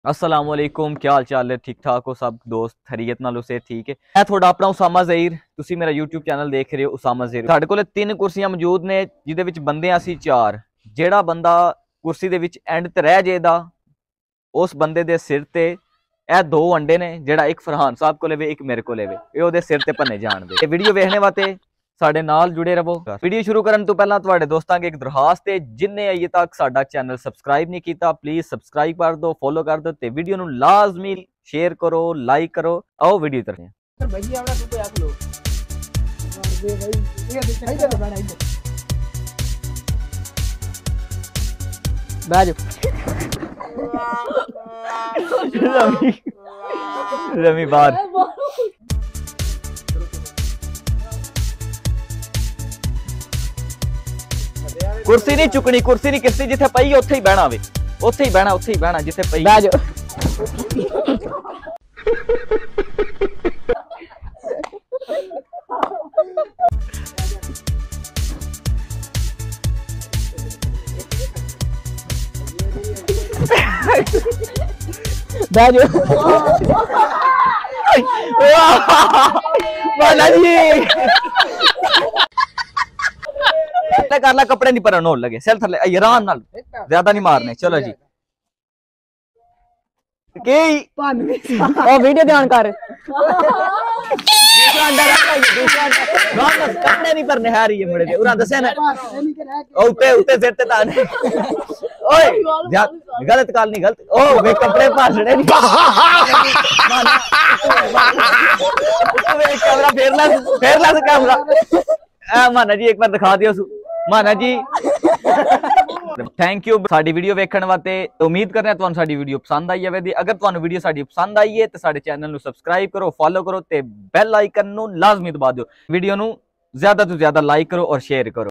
अस्सलामुअलैकुम, क्या हाल चाल है? ठीक ठाक हो सब दोस्त? खैरियत नाल से ठीक है। मैं थोड़ा अपना उसामा ज़हीर, तुसी मेरा यूट्यूब चैनल देख रहे हो उसामा ज़हीर। साडे कोल 3 कुर्सियां मौजूद ने जिहदे विच बंदे असी 4। जेड़ा बंदा कुर्सी दे विच एंड ते रह जाएदा उस बंदे दे सिर ते ए 2 अंडे ने, जेड़ा एक फरहान साहब को लेवे एक मेरे को लेवे, ये ओदे सिर ते भन्ने जाण दे। वीडियो वेखने वास्ते साडे नाल जुड़े रहो। वीडियो शुरू करन तो पहला तुहाडे दोस्तां की एक दरखास्त है, जिन्हें अजे तक साडा चैनल सबसक्राइब नहीं किया प्लीज सबसक्राइब कर दो, फॉलो कर दो ते वीडियो नू लाजमी शेयर करो, लाइक करो। आओ वीडियो तरफ रमी बाहर कुर्सी नहीं चुकनी, कुर्सी नहीं किसी जिथे पई उत्थे ही बहना वे, उत्थे ही बहना जिथे पई। बैठ जाओ। बैठ जाओ। माला जी कर ला, कपड़े नहीं परन हो लगे, सेल थले आराम नाल, ज्यादा नहीं मारने। चलो जी की ओ वीडियो ध्यान कर। दूसरा अंडा कपड़े नहीं परने है रही है मुड़े दे उरा दसे ना उते उते सिर ते ताने। ओए गलत काल नहीं, गलत ओ वे कपड़े पासड़े नहीं। कैमरा फेर ला कैमरा। माना जी एक बार दिखा दियो माना जी। थैंक यू साडी वीडियो वेखण वास्ते। उम्मीद करने तुहानू साडी वीडियो पसंद आई है। अगर तुहानू वीडियो साडी पसंद आई है तो साडे चैनल नू सबसक्राइब करो, फॉलो करो ते बेल आइकन नू लाजमी दबा दो। वीडियो नू ज्यादा तो ज्यादा लाइक करो और शेयर करो।